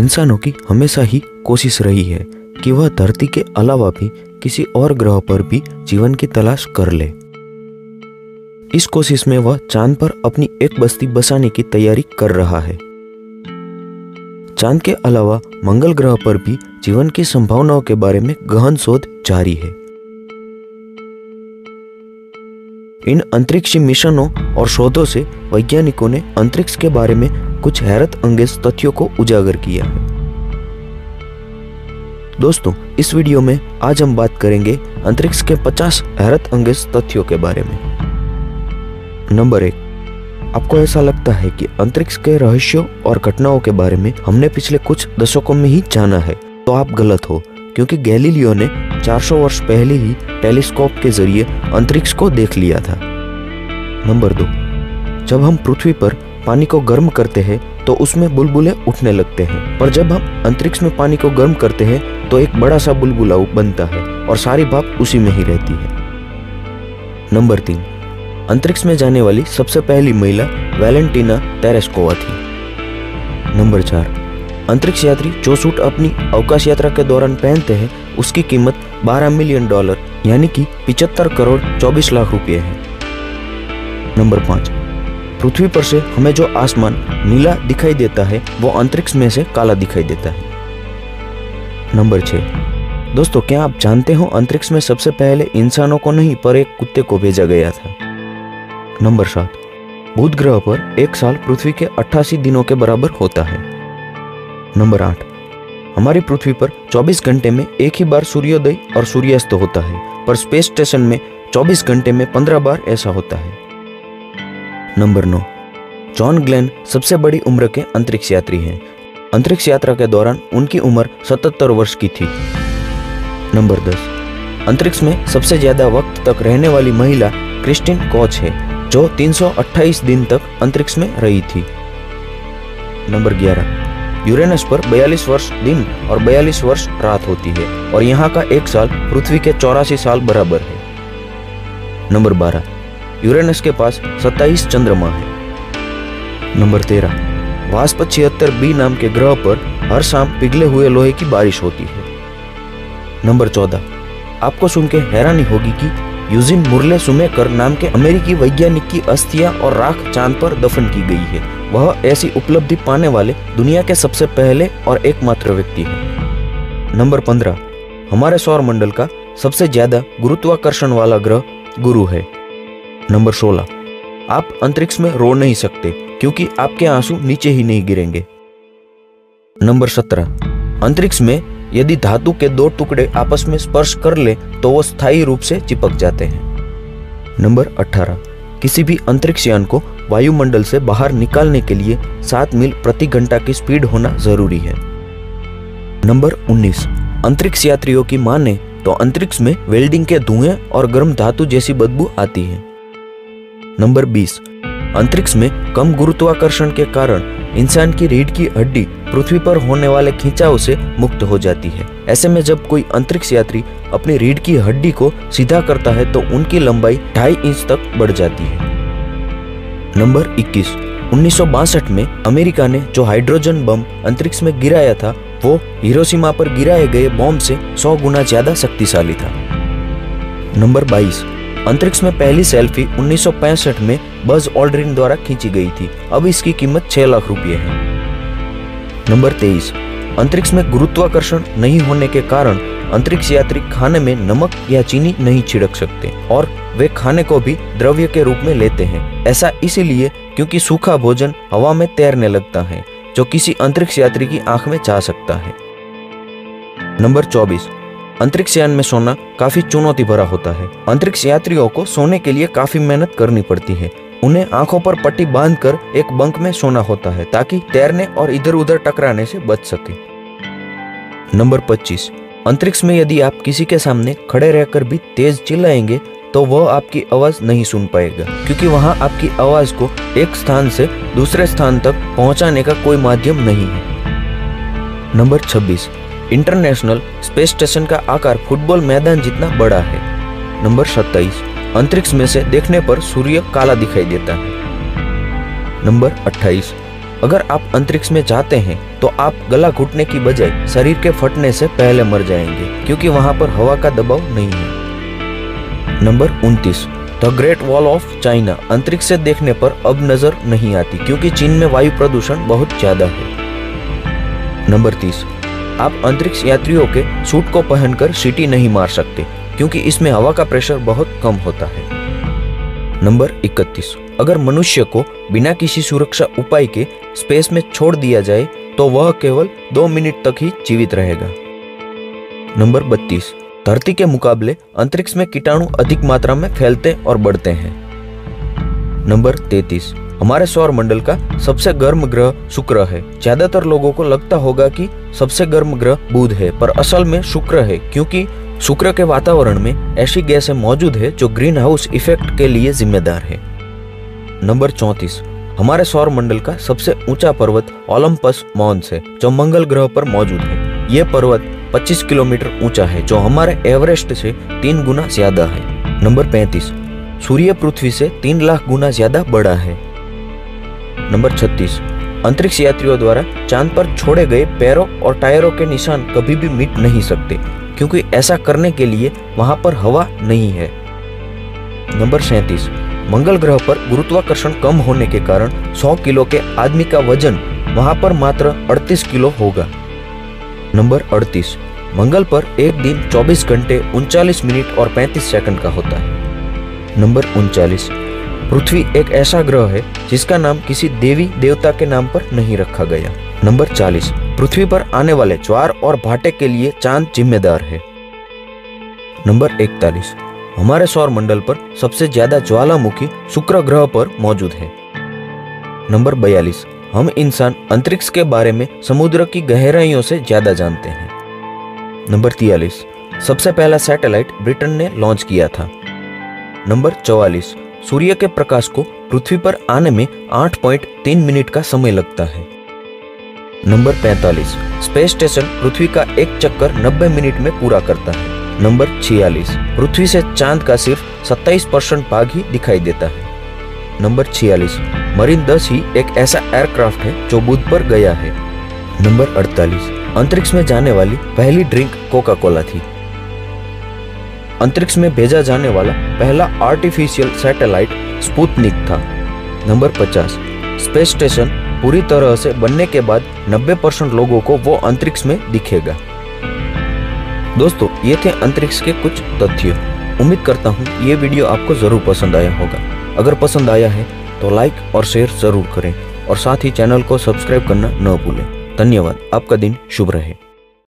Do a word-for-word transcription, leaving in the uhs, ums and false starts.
इंसानों की हमेशा ही कोशिश रही है कि वह धरती के अलावा भी किसी और ग्रह पर भी जीवन की तलाश कर ले। इस कोशिश में वह चांद पर अपनी एक बस्ती बसाने की तैयारी कर रहा है। चांद के अलावा मंगल ग्रह पर भी जीवन की संभावनाओं के बारे में गहन शोध जारी है। इन अंतरिक्षी मिशनों और शोधों से वैज्ञानिकों ने अंतरिक्ष के बारे में कुछ हैरत अंगेज तथ्यों को उजागर किया है। दोस्तों, इस वीडियो में आज हम बात करेंगे अंतरिक्ष के पचास हैरत अंगेज तथ्यों के बारे में। नंबर एक, आपको ऐसा लगता है कि अंतरिक्ष के रहस्यों और घटनाओं के बारे में हमने पिछले कुछ दशकों में ही जाना है, तो आप गलत हो, क्योंकि गैलीलियो ने चार सौ वर्ष पहले ही टेलीस्कोप के जरिए अंतरिक्ष को देख लिया था। नंबर दो, जब हम पृथ्वी पर पानी को गर्म करते हैं तो उसमें बुलबुले उठने लगते हैं, पर जब हम अंतरिक्ष में पानी को गर्म करते हैं तो एक बड़ा सा बुलबुला बनता है और सारी भाप उसी में ही रहती है। नंबर तीन, अंतरिक्ष में जाने वाली सबसे पहली महिला वैलेंटीना तेरेस्कोवा थी। नंबर चार, अंतरिक्ष यात्री जो सूट अपनी अवकाश यात्रा के दौरान पहनते हैं उसकी कीमत बारह मिलियन डॉलर यानी कि पिचहत्तर करोड़ चौबीस लाख रुपए है। नंबर पाँच, पृथ्वी पर से हमें जो आसमान नीला दिखाई देता है वो अंतरिक्ष में से काला दिखाई देता है। नंबर छः, दोस्तों क्या आप जानते हो अंतरिक्ष में सबसे पहले इंसानों को नहीं पर एक कुत्ते को भेजा गया था। नंबर सात, बुध ग्रह पर एक साल पृथ्वी के अट्ठासी दिनों के बराबर होता है। नंबर आठ, हमारी पृथ्वी पर चौबीस घंटे में एक ही बार सूर्योदय और सूर्यास्त होता है, पर स्पेस स्टेशन में चौबीस घंटे में पंद्रह बार ऐसा होता है। नंबर नौ, जॉन ग्लेन सबसे बड़ी उम्र के अंतरिक्ष यात्री हैं। अंतरिक्ष यात्रा के दौरान उनकी उम्र सतहत्तर वर्ष की थी। नंबर दस, अंतरिक्ष में सबसे ज्यादा वक्त तक रहने वाली महिला क्रिस्टिन कोच है, जो तीन सौ अट्ठाईस दिन तक अंतरिक्ष में रही थी। नंबर ग्यारह, यूरेनस पर बयालीस वर्ष दिन और बयालीस वर्ष रात होती है और यहाँ का एक साल पृथ्वी के चौरासी साल बराबर है। नंबर बारह, यूरेनस के पास सत्ताईस चंद्रमा है। नंबर तेरह, वास्प छिहत्तर बी नाम के ग्रह पर हर शाम पिघले हुए लोहे की बारिश होती है। नंबर चौदह, आपको सुनकर हैरानी होगी कि यूजिन मुरले सुमेकर नाम के अमेरिकी वैज्ञानिक की अस्थियां और राख चांद पर दफन की गई है। वह ऐसी उपलब्धि पाने वाले दुनिया के सबसे पहले और एकमात्र व्यक्ति हैं। नंबर पंद्रह, हमारे सौर मंडल का सबसे ज्यादा गुरुत्वाकर्षण वाला ग्रह गुरु है। नंबर सोलह, आप अंतरिक्ष में रो नहीं सकते क्योंकि आपके आंसू नीचे ही नहीं गिरेंगे। नंबर सत्रह, अंतरिक्ष में यदि धातु के दो टुकड़े आपस में स्पर्श कर ले तो वो स्थायी रूप से चिपक जाते हैं। नंबर अठारह, किसी भी अंतरिक्ष यान को वायुमंडल से बाहर निकालने के लिए सात मील प्रति घंटा की स्पीड होना जरूरी है। नंबर उन्नीस, अंतरिक्ष यात्रियों की माने तो अंतरिक्ष में वेल्डिंग के धुएं और गर्म धातु जैसी बदबू आती है। नंबर बीस, अंतरिक्ष में कम गुरुत्वाकर्षण के कारण इंसान की रीढ़ की हड्डी पृथ्वी पर होने वाले खिंचाव से मुक्त हो जाती है। ऐसे में जब कोई अंतरिक्ष यात्री अपनी रीढ़ की हड्डी को सीधा करता है तो उनकी लंबाई ढाई इंच तक बढ़ जाती है। नंबर इक्कीस, उन्नीस सौ बासठ में अमेरिका ने जो हाइड्रोजन बम अंतरिक्ष में गिराया था वो हिरोशिमा पर गिराए गए बम से सौ गुना ज्यादा शक्तिशाली था। नंबर बाईस, अंतरिक्ष में पहली सेल्फी उन्नीस सौ पैंसठ में बज ऑल्ड्रिन द्वारा खींची गई थी। अब इसकी कीमत छह लाख रुपए है। नंबर तेईस, अंतरिक्ष में गुरुत्वाकर्षण नहीं होने के कारण अंतरिक्ष यात्री खाने में नमक या चीनी नहीं छिड़क सकते और वे खाने को भी द्रव्य के रूप में लेते हैं। ऐसा इसीलिए क्योंकि सूखा भोजन हवा में तैरने लगता है, जो किसी अंतरिक्ष यात्री की आंख में जा सकता है। नंबर चौबीस, अंतरिक्ष यान में सोना काफी चुनौती भरा होता है। अंतरिक्ष यात्रियों को सोने के लिए काफी मेहनत करनी पड़ती है। उन्हें आंखों पर पट्टी बांधकर एक बंक में सोना होता है ताकि तैरने और इधर उधर टकराने से बच सके। नंबर पच्चीस, अंतरिक्ष में यदि आप किसी के सामने खड़े रहकर भी तेज चिल्लाएंगे तो वह आपकी आवाज नहीं सुन पाएगा, क्योंकि वहां आपकी आवाज को एक स्थान से दूसरे स्थान तक पहुंचाने का कोई माध्यम नहीं है। नंबर छब्बीस, इंटरनेशनल स्पेस स्टेशन का आकार फुटबॉल मैदान जितना बड़ा है। नंबर सत्ताईस, अंतरिक्ष में से देखने पर सूर्य काला दिखाई देता है। नंबर अट्ठाईस, अगर आप अंतरिक्ष में जाते हैं तो आप गला घुटने की बजाय शरीर के फटने से पहले मर जाएंगे, क्योंकि वहां पर हवा का दबाव नहीं है। नंबर उनतीस, the Great Wall of China अंतरिक्ष से देखने पर अब नजर नहीं आती, क्योंकि चीन में वायु प्रदूषण बहुत ज्यादा है। नंबर तीस, आप अंतरिक्ष यात्रियों के सूट को पहनकर सीटी नहीं मार सकते, क्योंकि इसमें हवा का प्रेशर बहुत कम होता है। नंबर इकतीस, अगर मनुष्य को बिना किसी सुरक्षा उपाय के स्पेस में छोड़ दिया जाए तो वह केवल दो मिनट तक ही जीवित रहेगा। नंबर बत्तीस, धरती के मुकाबले अंतरिक्ष में कीटाणु अधिक मात्रा में फैलते और बढ़ते हैं। नंबर तैंतीस, हमारे सौर मंडल का सबसे गर्म ग्रह शुक्र है। ज्यादातर लोगों को लगता होगा कि सबसे गर्म ग्रह बुध है, पर असल में शुक्र है, क्योंकि शुक्र के वातावरण में ऐसी गैसें मौजूद है जो ग्रीन हाउस इफेक्ट के लिए जिम्मेदार है। नंबर चौंतीस, हमारे सौर मंडल का सबसे ऊंचा पर्वत ओलंपस मॉन्स है, जो मंगल ग्रह पर मौजूद है। यह पर्वत पच्चीस किलोमीटर ऊंचा है, जो हमारे एवरेस्ट से तीन गुना ज्यादा है। नंबर पैंतीस, सूर्य पृथ्वी से तीन लाख गुना ज्यादा बड़ा है। नंबर छत्तीस, अंतरिक्ष यात्रियों द्वारा चांद पर छोड़े गए पैरों और टायरों के निशान कभी भी मिट नहीं सकते, क्योंकि ऐसा करने के लिए वहां पर हवा नहीं है। नंबर सैंतीस, मंगल ग्रह पर गुरुत्वाकर्षण कम होने के कारण सौ किलो के आदमी का वजन वहां पर मात्र अड़तीस किलो होगा। नंबर अड़तीस, मंगल पर एक दिन चौबीस घंटे उनचालीस मिनट और पैंतीस सेकंड का होता है। नंबर उनचालीस, पृथ्वी एक ऐसा ग्रह है जिसका नाम किसी देवी देवता के नाम पर नहीं रखा गया। नंबर चालीस, पृथ्वी पर आने वाले ज्वार और भाटे के लिए चांद जिम्मेदार है। नंबर इकतालीस, हमारे सौर मंडल पर सबसे ज्यादा ज्वालामुखी शुक्र ग्रह पर मौजूद है। नंबर बयालीस, हम इंसान अंतरिक्ष के बारे में समुद्र की गहराइयों से ज्यादा जानते हैं। नंबर तियालीस, सबसे पहला सैटेलाइट ब्रिटेन ने लॉन्च किया था। नंबर चौवालीस, सूर्य के प्रकाश को पृथ्वी पर आने में आठ पॉइंट तीन मिनट का समय लगता है। नंबर पैंतालीस, स्पेस स्टेशन पृथ्वी का एक चक्कर नब्बे मिनट में पूरा करता है। नंबर छियालीस, पृथ्वी से चांद का सिर्फ सत्ताईस परसेंट भाग ही दिखाई देता है। नंबर छियालीस, मरीन दस ही एक ऐसा एयरक्राफ्ट है जो बुध पर गया है। नंबर अड़तालीस, अंतरिक्ष में जाने वाली पहली ड्रिंक कोका कोला थी। अंतरिक्ष में भेजा जाने वाला पहला आर्टिफिशियल सैटेलाइट स्पुतनिक था। नंबर पचास, स्पेस स्टेशन पूरी तरह से बनने के बाद नब्बे परसेंट लोगों को वो अंतरिक्ष में दिखेगा। दोस्तों, ये थे अंतरिक्ष के कुछ तथ्य। उम्मीद करता हूँ ये वीडियो आपको जरूर पसंद आया होगा। अगर पसंद आया है तो लाइक और शेयर जरूर करें और साथ ही चैनल को सब्सक्राइब करना न भूलें। धन्यवाद। आपका दिन शुभ रहे।